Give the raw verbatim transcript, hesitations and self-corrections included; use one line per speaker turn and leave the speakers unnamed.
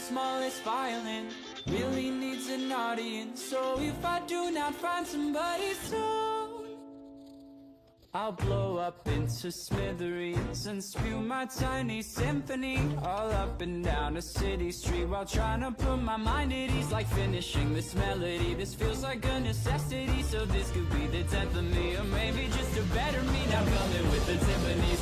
smallest violin really needs an audience. So if I do not find somebody soon, I'll blow up into smithereens and spew my tiny symphony all up and down a city street, while trying to put my mind at ease, like finishing this melody. This feels like a necessity, so this could be the tenth of me, or maybe just a better me. Now coming with the timpani.